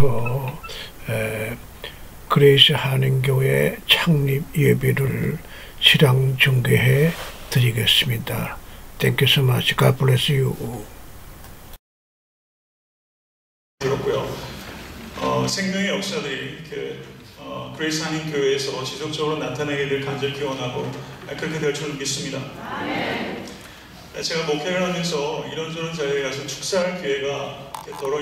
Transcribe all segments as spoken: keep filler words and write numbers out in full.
위해서 에, 그레이스 한인교회 창립 예배를 실황 중계해 드리겠습니다. Thank you so much. God bless you. 들었고요. 어, 생명의 역사들이 그 어, 그레이스 한인교회에서 지속적으로 나타나게 될 간절히 기원하고 그렇게 될 줄 믿습니다. 아멘. 제가 목회를 하면서 이런저런 자리에 가서 축사할 기회가 더러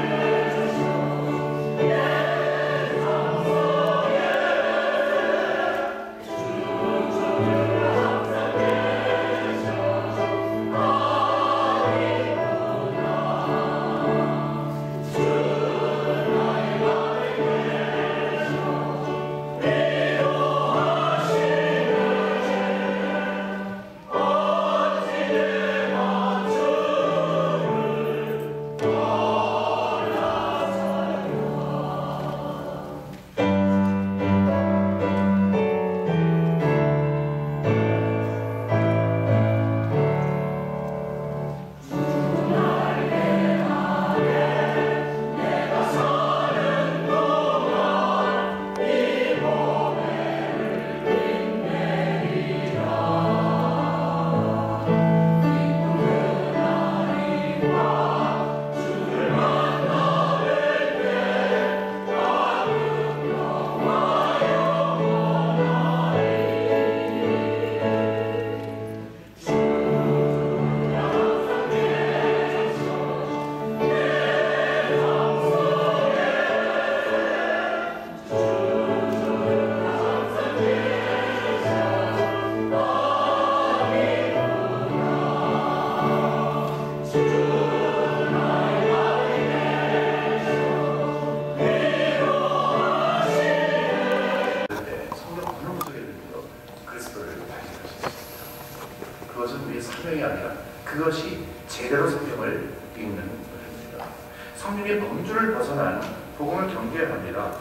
사명이 아니라 그것이 제대로 성경을 읽는 것입니다. 성경의 범주를 벗어난 복음을 경계합니다.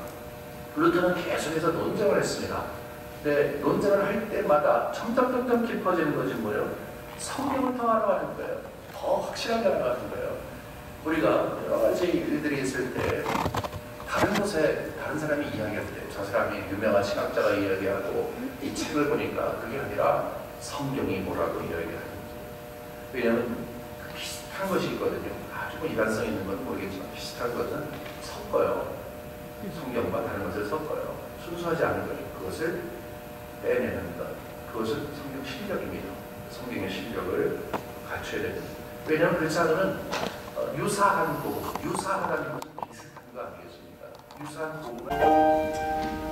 루터는 계속해서 논쟁을 했습니다. 근데 논쟁을 할 때마다 점점점점 깊어지는 것이 뭐예요? 성경을 더 알아가는 거예요. 더 확실하게 알아가는 거예요. 우리가 여러 가지 일들이 있을 때 다른 곳에 다른 사람이 이야기할 때 저 사람이 유명한 신학자가 이야기하고 이 책을 보니까 그게 아니라 성경이 뭐라고 이야기하는 거죠. 왜냐하면 비슷한 것이 있거든요. 아주 뭐 일관성 있는 건 모르겠지만 비슷한 것은 섞어요. 성경과 다른 것을 섞어요. 순수하지 않은 것, 그것을 빼내는 것, 그것은 성경 실력입니다. 성경의 실력을 갖춰야 됩니다. 왜냐하면 그렇지 않으면 어, 유사한 복음, 유사하다는 것은 비슷한 거 아니겠습니까? 유사한 복음을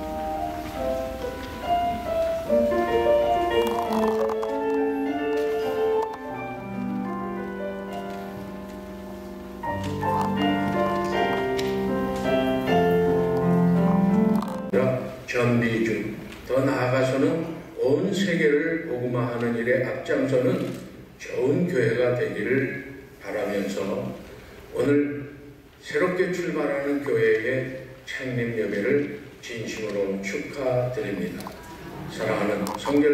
겸비중, 더 나아가서는 온 세계를 복음화하는 일에 앞장서는 좋은 교회가 되기를 바라면서 오늘 새롭게 출발하는 교회의 창립 예배를 진심으로 축하드립니다. 사랑하는 성결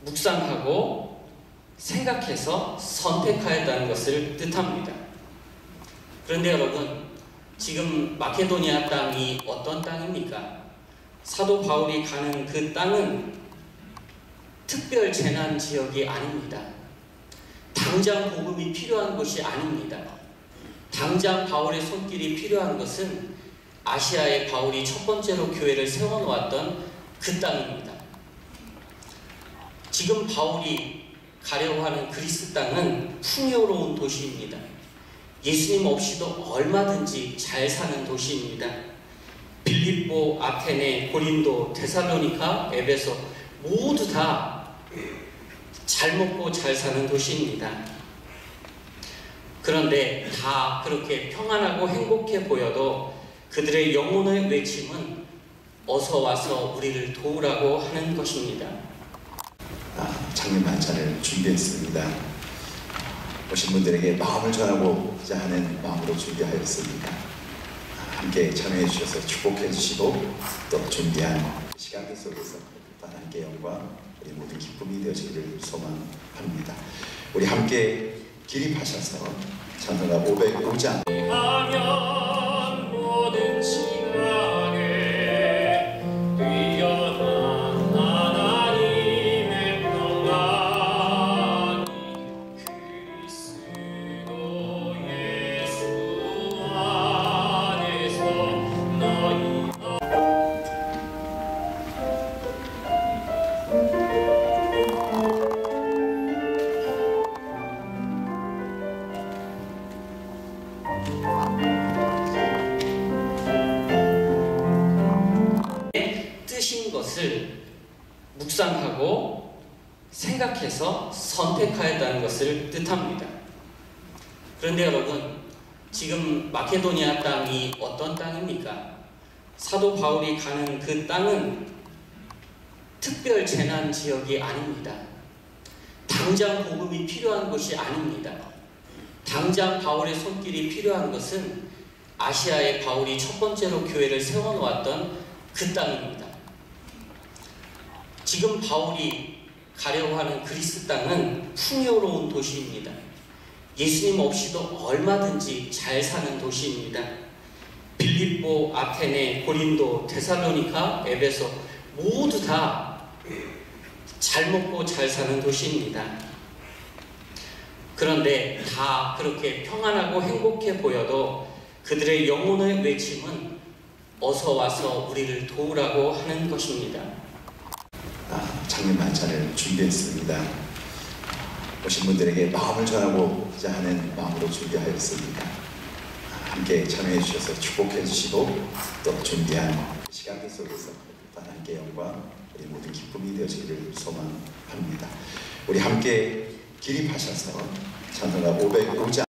묵상하고 생각해서 선택하였다는 것을 뜻합니다. 그런데 여러분, 지금 마케도니아 땅이 어떤 땅입니까? 사도 바울이 가는 그 땅은 특별 재난 지역이 아닙니다. 당장 복음이 필요한 곳이 아닙니다. 당장 바울의 손길이 필요한 것은 아시아에 바울이 첫 번째로 교회를 세워놓았던 그 땅입니다. 지금 바울이 가려고 하는 그리스 땅은 풍요로운 도시입니다. 예수님 없이도 얼마든지 잘 사는 도시입니다. 빌립보, 아테네, 고린도, 데살로니카, 에베소 모두 다 잘 먹고 잘 사는 도시입니다. 그런데 다 그렇게 평안하고 행복해 보여도 그들의 영혼의 외침은 어서 와서 우리를 도우라고 하는 것입니다. 아, 장례 만찬을 준비했습니다. 오신 분들에게 마음을 전하고자 하는 마음으로 준비하였습니다. 함께 참여해 주셔서 축복해 주시고 또 준비한 시간들 속에서 하나님께 영광, 우리 모두 기쁨이 되어지기를 소망합니다. 우리 함께 기립하셔서 찬송가 오백오 장 하면 모든 시간에 뛰어난 하나님의 평안이 그리스도 예수 안에서 너희 뜻인 것을 묵상하고 생각해서 선택하였다는 것을 뜻합니다. 그런데 여러분, 지금 마케도니아 땅이 어떤 땅입니까? 사도 바울이 가는 그 땅은 특별 재난 지역이 아닙니다. 당장 복음이 필요한 곳이 아닙니다. 당장 바울의 손길이 필요한 것은 아시아에 바울이 첫 번째로 교회를 세워놓았던 그 땅입니다. 지금 바울이 가려고 하는 그리스 땅은 풍요로운 도시입니다. 예수님 없이도 얼마든지 잘 사는 도시입니다. 빌립보, 아테네, 고린도, 데살로니카, 에베소 모두 다 잘 먹고 잘 사는 도시입니다. 그런데 다 그렇게 평안하고 행복해 보여도 그들의 영혼의 외침은 어서 와서 우리를 도우라고 하는 것입니다. 아, 장례 만찬을 준비했습니다. 오신 분들에게 마음을 전하고자 하는 마음으로 준비하였습니다. 함께 참여해 주셔서 축복해 주시고 또 준비한 시간들 속에서 하나님께 영광, 우리 모두 기쁨이 되어지기를 소망합니다. 우리 함께 기립하셔서 찬송가 오백오 장